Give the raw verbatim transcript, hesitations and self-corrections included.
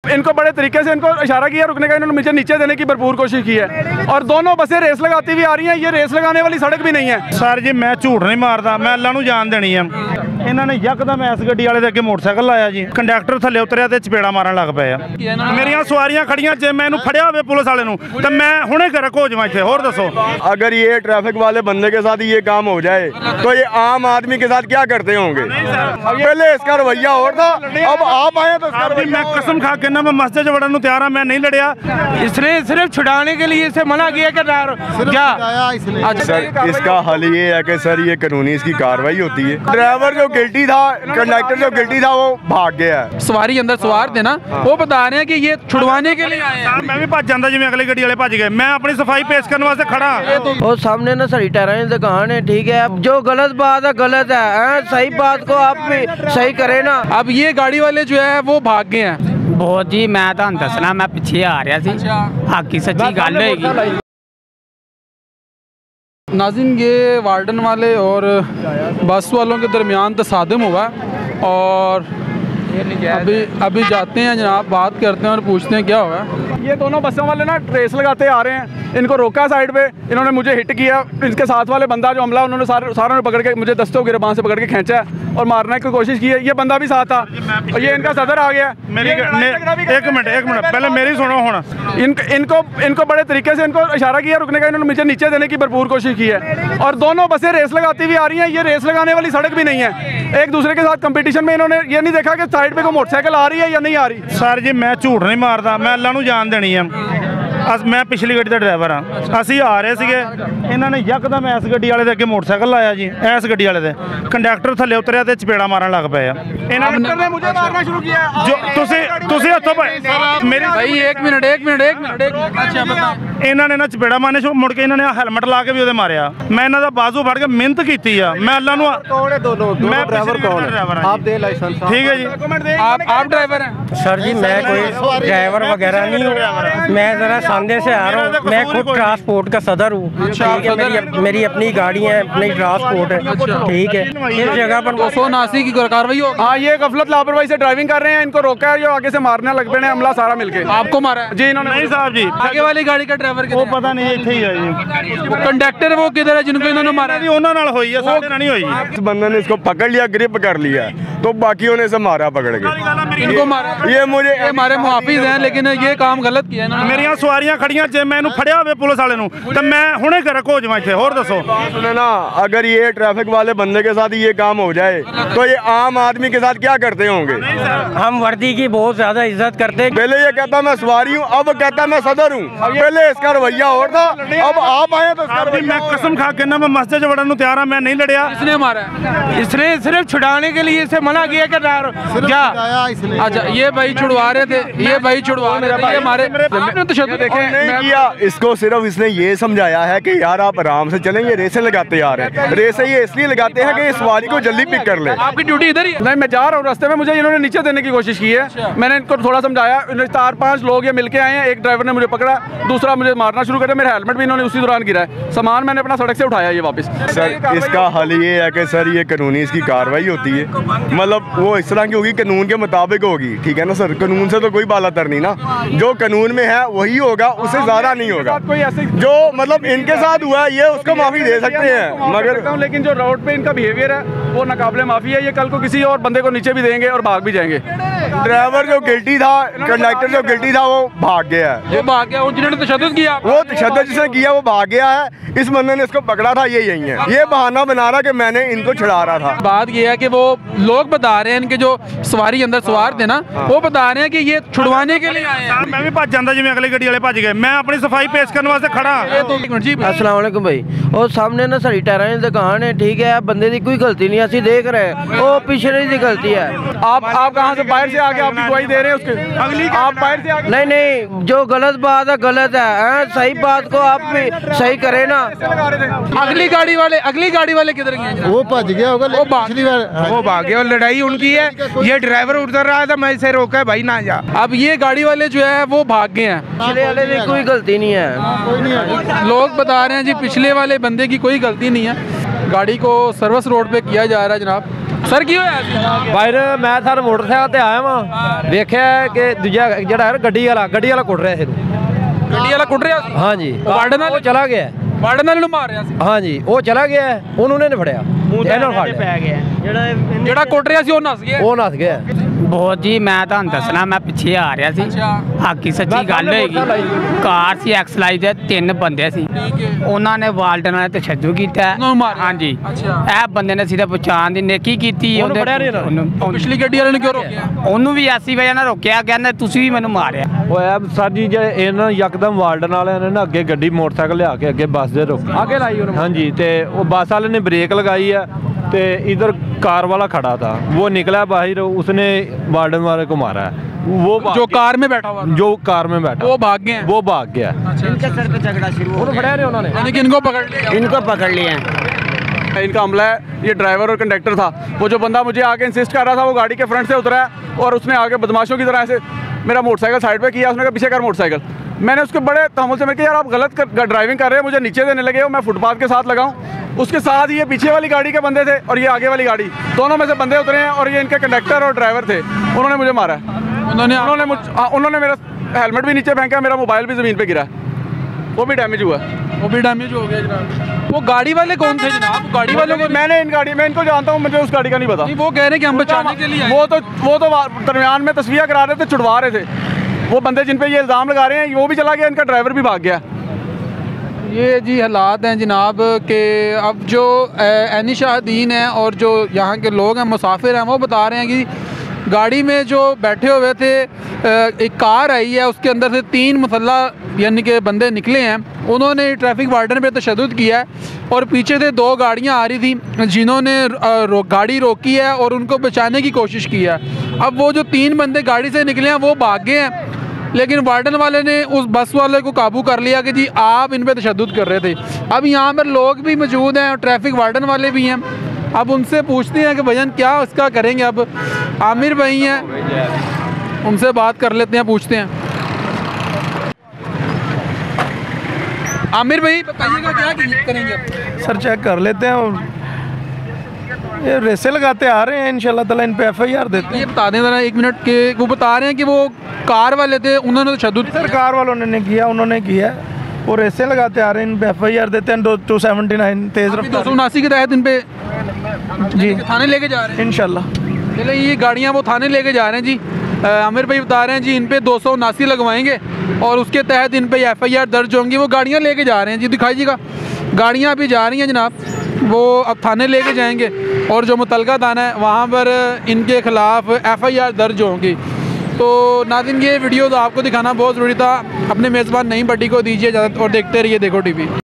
इनको बड़े तरीके से इनको इशारा किया रुकने का, इन्होंने मुझे नीचे देने की भरपूर कोशिश की है और दोनों बसें रेस लगाती हुई आ रही हैं। ये रेस लगाने वाली सड़क भी नहीं है। सर जी मैं झूठ नहीं मारदा, मैं अल्लाह नूं जान देनी है। इन्होंने यकदम इस गड्डी वाले दे अगे मोटरसाइकिल लाया जी, कंडक्टर थल्ले उतरिया ते चपेड़ा मारन लग पे। मेरियां सवारियां खड़ियां, जे मैं इन्हूं फड़िया होवे पुलिस वाले नूं ते मैं हुणे करक हो जावां इत्थे। होर दसो, अगर ये ट्रैफिक वाले बंदे के साथ ये काम हो जाए तो ये आम आदमी के साथ क्या करते होंगे? पहले इसका रवैया और था, अब आप आए तो मैं कसम खा के ना मैं मस्जिद च वड़न नूं तैयार हां, मैं नहीं लड़िया। इसने सिर्फ छुड़ाने के लिए इसे मना किया कि क्या? सर इसका हल ये है कि सर ये कानूनी इसकी कार्रवाई होती है। ड्राइवर जो गिल्टी था, कंडक्टर जो गिल्टी था वो भाग गया है। सवारी अंदर सवार थे ना, वो बता रहे हैं कि ये छुड़वाने के लिए आए हैं। मैं भी भज जांदा जिवें अगली गड्डी वाले भज गए। मैं अपनी सफाई पेश करने वास्ते खड़ा। और सामने ना सही टायरां की दुकान है, ठीक है। अब जो गलत बात है गलत है, है? सही बात को आप भी सही करें ना। अब ये गाड़ी वाले जो है वो भाग गए हैं। बहुत जी मैं तो दसना, मैं पिछे आ रहा सी, हक की सच्ची गल होगी। नाज़रीन ये वार्डन वाले और बस वालों के दरमियान तसादम हुआ और अभी अभी जाते हैं जनाब, बात करते हैं और पूछते हैं क्या हुआ। ये दोनों बसों वाले ना रेस लगाते आ रहे हैं, इनको रोका साइड पे, इन्होंने मुझे हिट किया। इनके साथ वाले बंदा जो हमला, उन्होंने सारे सारों ने पकड़ के मुझे दस्तों गिरबान से पकड़ के खींचा और मारने की कोशिश की है। ये बंदा भी साथ था और ये इनका सदर आ गया। मेरी एक मिनट एक मिनट पहले मेरी सुनो। होना इन, इनको इनको बड़े तरीके से इनको इशारा किया रुकने का, इन्होंने मुझे नीचे देने की भरपूर कोशिश की है और दोनों बसें रेस लगाती हुई आ रही हैं। ये रेस लगाने वाली सड़क भी नहीं है। एक दूसरे के साथ कंपटीशन में इन्होंने ये नहीं देखा कि साइड पे कोई मोटरसाइकिल आ रही है या नहीं आ रही। सर जी मैं झूठ नहीं मारदा, मैं अल्लाह नूं जान देनी है। अस मैं पिछली गड्डी का ड्राइवर हाँ, असी आ रहे थे, इन्होंने यकदम इस गड्डी वाले दे अगे मोटरसाइकिल लाया जी, इस गड्डी वाले दे कंडक्टर थल्ले उतरिया ते चपेड़ा मारन लग पे। इन्होंने मुझे मारना शुरू किया। जो तुसी तुसी हथों मेरी भाई एक मिनट एक मिनट एक मिनट एक अच्छा बता। इन्होंने ना चपेड़ा मारने शुरू, मुड़ के इन्होंने हेलमेट ला के भी उहदे मारिया। मैं इन्हां दा बाजू फड़ के मिहनत कीती आ। मैं अल्लाह नूं मैं ड्राइवर कौन आप दे लाइसेंस ठीक है जी। आप आप ड्राइवर हैं? सर जी मैं कोई ड्राइवर वगैरह नहीं हूँ, मैं ज़रा सामने से आ रहा हूँ। मैं खुद ट्रांसपोर्ट का सदर हूँ, ठीक है। मेरी मेरी अपनी गाड़ी है, अपनी ट्रांसपोर्ट है, ठीक है। इस जगह पर सो नासी की कार्रवाई हो। हाँ ये गफलत लापरवाही से ड्राइविंग कर रहे हैं, इनको रोका है, जो आगे से मारने लग पे हमला सारा मिलके। आपको मारा है जी इन्होंने? नहीं साहब जी, आगे वाली गाड़ी का ड्राइवर वो पता नहीं इत्थे ही है जी। कंडक्टर वो किधर है जिनको इन्होंने मारा है? उन्हां नाल होई है, साडे नाल नहीं होई। इस बंदे ने इसको पकड़ लिया, ग्रिप कर लिया तो बाकियों ने इसे मारा पकड़ के। इनको मारा ये मुझे ये हमारे मुहाफिज हैं, लेकिन ये काम गलत किया है ना। मेरियां सवारियां खड़ियां, जे मैं इन्हूं फड़िया होवे पुलिस वाले नूं ते मैं हुणे करक हो जावां इत्थे। होर दसो, सुने ना, अगर ये ट्रैफिक वाले बंदे के साथ ये काम हो जाए तो ये आम आदमी के साथ क्या करते होंगे? हम वर्दी की बहुत ज्यादा इज्जत करते हैं। पहले ये कहता मैं सवारी हूँ, अब कहता मैं सदर हूँ। पहले इसका रवैया और था, अब आप आए तो इसका रवैया। मैं कसम खा के ना मैं मस्जिद च वड़न नूं तैयार हां, मैं नहीं लड़िया। इसने मारा है? इसने सिर्फ छुड़ाने के लिए इसे मना किया कि क्या? अच्छा ये भाई छुड़वा रहे थे, ये भाई छुड़वा रहे थे, ये हमारे आपने तो शब्द देखे नहीं किया। इसको सिर्फ इसने ये समझाया है कि यार आप आराम से चलेंगे, रेसें लगाते आ रहे हैं। रेसें ये इसलिए लगाते हैं कि ये सवारी को जल्दी पिक कर ले। आपकी ड्यूटी इधर ही है? नहीं मैं जा रहा हूँ, रास्ते में मुझे इन्होंने नीचे देने की कोशिश की है। मैंने इनको थोड़ा समझाया, चार पांच लोग ये मिलके आए हैं। एक ड्राइवर ने मुझे पकड़ा, दूसरा मुझे मारना शुरू कर दिया। मेरा हेलमेट भी इन्होंने उसी दौरान गिरा है। सामान मैंने अपना सड़क से उठाया ये वापस। सर इसका हल ये है कि सर ये कानूनी इसकी कार्रवाई होती है, मतलब वो इस तरह की होगी, कानून के मुताबिक होगी, ठीक है ना सर। कानून से तो कोई बालातर नहीं ना, जो कानून में है वही होगा, उससे ज्यादा नहीं होगा। जो मतलब इनके साथ हुआ है ये उसको माफी दे सकते हैं, मगर लेकिन जो रोड पे इनका बिहेवियर है वो नाकाबिले माफी है। ये कल को किसी और बंदे को नीचे भी देंगे और भाग भी जाएंगे। ड्राइवर जो गिल्टी था, कंडक्टर जो गिल्टी था वो भाग गया है। वो भाग गया, जिन्होंने तशद्दुद किया वो तशद्दुद जिसने किया वो भाग गया है। इस बंदे ने इसको पकड़ा था, ये यही है। ये बहाना बना रहा कि मैंने इनको छुड़ा रहा था। बात ये है कि वो लोग बता रहे हैं, इनके जो सवारी अंदर सवार थे ना, वो बता रहे हैं कि ये छुड़वाने के लिए आए हैं। मैं भी भज जांदा जिवें अगली गड्डी वाले भज गए। मैं अपनी सफाई पेश करने वास्ते खड़ा। अस्सलाम वालेकुम भाई। और सामने ना सही टायरां की दुकान है, ठीक है। बंदे की कोई गलती नहीं, असि देख रहे हैं, वो पिछले की गलती है। आप आप कहाँ से बाहर से आके आपकी गवाही दे रहे हैं उसके? अगली आप बाहर से आके नहीं नहीं, जो गलत बात है गलत है, है? सही बात को आप भी सही करें ना। अगली गाड़ी वाले अगली गाड़ी वाले किधर गए? वो भज गया होगा, वो भाग वो भाग गया और लड़ाई उनकी है। ये ड्राइवर उतर रहा था, मैं इसे रोका भाई ना जा। अब ये गाड़ी वाले जो है वो भाग गए हैं। पिछले वाले की कोई गलती नहीं है। लोग बता रहे हैं जी पिछले वाले बंदे की कोई गलती नहीं है। गाड़ी को सर्विस रोड पे किया जा रहा है जनाब। सर की होया बाहर मैं सर मोटरसाइकिल ते आया वां वेख्या कि दूजा जेड़ा है गड्डी वाला गड्डी वाला कुट रहा है ਗੱਡੀ ਵਾਲਾ ਕੁੱਟ ਰਿਹਾ ਸੀ हाँ जी ਵਾਰਡਨ ਨਾਲ चला गया ਵਾਰਡਨ ਨਾਲ ਨੂੰ ਮਾਰ ਰਿਹਾ ਸੀ हाँ जी वो चला गया उन्होंने नहीं फड़िया ਇਹਨਾਂ ਫੜ ਲਿਆ ਜਿਹੜਾ ਕੁੱਟ ਰਿਹਾ ਸੀ ਉਹ ਨਸ ਗਿਆ ਉਹ ਨਸ ਗਿਆ ਬਹੁਤ ਜੀ ਮੈਂ ਤੁਹਾਨੂੰ ਦੱਸਣਾ ਮੈਂ ਪਿੱਛੇ ਆ ਰਿਹਾ ਸੀ ਹਾਕੀ ਸੱਚੀ ਗੱਲ ਹੋਏਗੀ ਕਾਰ ਸੀ ਐਕਸਲਾਈਜ਼ ਦੇ ਤਿੰਨ ਬੰਦੇ ਸੀ ਉਹਨਾਂ ਨੇ ਵਾਲਡਨ ਵਾਲੇ ਤੇ ਛੱਜੂ ਕੀਤਾ ਹਾਂਜੀ ਇਹ ਬੰਦੇ ਨੇ ਸਿੱਧਾ ਪਛਾਣ ਦੀ ਨੇਕੀ ਕੀਤੀ ਉਹਦੇ ਪਿਛਲੀ ਗੱਡੀ ਵਾਲੇ ਨੇ ਕਿਉਂ ਰੋਕਿਆ ਉਹਨੂੰ ਵੀ ਐਸੀ ਵਜ੍ਹਾ ਨਾਲ ਰੋਕਿਆ ਕਹਿੰਦੇ ਤੁਸੀਂ ਵੀ ਮੈਨੂੰ ਮਾਰਿਆ ਹੋਇਆ ਸਰ ਜੀ ਜੇ ਇਹਨਾਂ ਯਕਦਮ ਵਾਲਡਨ ਵਾਲਿਆਂ ਨੇ ਨਾ ਅੱਗੇ ਗੱਡੀ ਮੋਟਰਸਾਈਕਲ ਲਿਆ ਕੇ ਅੱਗੇ ਬੱਸ ਦੇ ਰੋਕੀ ਅੱਗੇ ਲਾਈ ਉਹਨੇ ਹਾਂਜੀ ਤੇ ਉਹ ਬੱਸ ਵਾਲੇ ਨੇ ब्रेक लगाई है तो इधर कार वाला खड़ा था वो निकला बाहर उसने वार्डन वाले को मारा है वो जो कार में बैठा हुआ जो कार में बैठा वो भाग गए वो भाग गया इनके सर पे झगड़ा शुरू हो गया उन्होंने यानी कि इनको पकड़ लिया इनको पकड़ लिया है इनका हमला है ये ड्राइवर और कंडक्टर था वो जो बंदा मुझे आके इंसिस्ट कर रहा था वो गाड़ी के फ्रंट से उतरा है और उसने आगे बदमाशों की तरह ऐसे मेरा मोटरसाइकिल साइड पे किया उसने कहा पीछे कर मोटरसाइकिल मैंने उसके बड़े तहमुल से मैंने कहा यार आप गलत कर, ड्राइविंग कर रहे हैं मुझे नीचे देने लगे हो मैं फुटपाथ के साथ लगाऊं उसके साथ ये पीछे वाली गाड़ी के बंदे थे और ये आगे वाली गाड़ी दोनों में से बंदे उतरे हैं और ये इनके कंडक्टर और ड्राइवर थे उन्होंने मुझे मारा उन्होंने उन्होंने मुझ हाँ, उन्होंने मेरा हेलमेट भी नीचे फेंका मेरा मोबाइल भी ज़मीन पे गिरा वो भी डैमेज हुआ वो भी डैमेज हो गया जनाब वो गाड़ी वाले कौन थे जनाब गाड़ी वालों को मैंने इन गाड़ी मैं इनको जानता हूँ मुझे उस गाड़ी का नहीं पता नहीं वो कह रहे हैं कि हम बचाने के लिए वो तो वो तो दरमियान में तस्वीर करा रहे थे छुड़वा रहे थे वो बंदे जिन पे ये इल्ज़ाम लगा रहे हैं वो भी चला गया इनका ड्राइवर भी भाग गया ये जी हालात हैं जनाब कि अब जो ऐनी शाहदीन है और जो यहाँ के लोग हैं मुसाफिर हैं वो बता रहे हैं कि गाड़ी में जो बैठे हुए थे एक कार आई है उसके अंदर से तीन मुसल्ला यानी कि बंदे निकले हैं उन्होंने ट्रैफिक वार्डन पे तशद्दुद किया है और पीछे से दो गाड़ियाँ आ रही थी जिन्होंने रो, गाड़ी रोकी है और उनको बचाने की कोशिश की है अब वो जो तीन बंदे गाड़ी से निकले हैं वो भाग गए हैं लेकिन वार्डन वाले ने उस बस वाले को काबू कर लिया कि जी आप इन पे तशद्दुद कर रहे थे अब यहाँ पर लोग भी मौजूद हैं और ट्रैफिक वार्डन वाले भी हैं अब उनसे पूछते हैं कि भजन क्या इसका करेंगे अब आमिर भाई हैं उनसे बात कर लेते हैं पूछते हैं आमिर भाई बताइएगा क्या करेंगे सर चेक कर लेते हैं और ये रेसे लगाते आ रहे हैं इंशाल्लाह ताला इन पे एफ आई आर देते हैं ये बता दें ज़रा एक मिनट के वो बता रहे हैं कि वो कार वाले थे उन्होंने तशद्दुद सर कार वालों ने किया उन्होंने किया वो रेसे लगाते आ रहे हैं इन पे एफ आई आर देते हैं दो टू सेवेंटी नाइन तेज़ दो रफ्तार सौ उनासी के तहत इन पे जी थाने लेके जा रहे हैं इंशाल्लाह चले ये गाड़ियाँ वो थाने लेके जा रहे हैं जी आमिर भाई बता रहे हैं जी इन पे दो सौ उनासी लगवाएंगे और उसके तहत इन पे एफ आई आर दर्ज होंगी वो गाड़ियाँ लेके जा रहे हैं जी दिखाइएगा गाड़ियाँ अभी जा रही हैं जनाब वो अब थाने लेके जाएंगे और जो मुतलका थाना है वहाँ पर इनके ख़िलाफ़ एफ आई आर दर्ज होंगी तो नाज़रीन ये वीडियो तो आपको दिखाना बहुत ज़रूरी था अपने मेज़बान नईम भट्टी को दीजिए इजाज़त और देखते रहिए देखो टीवी।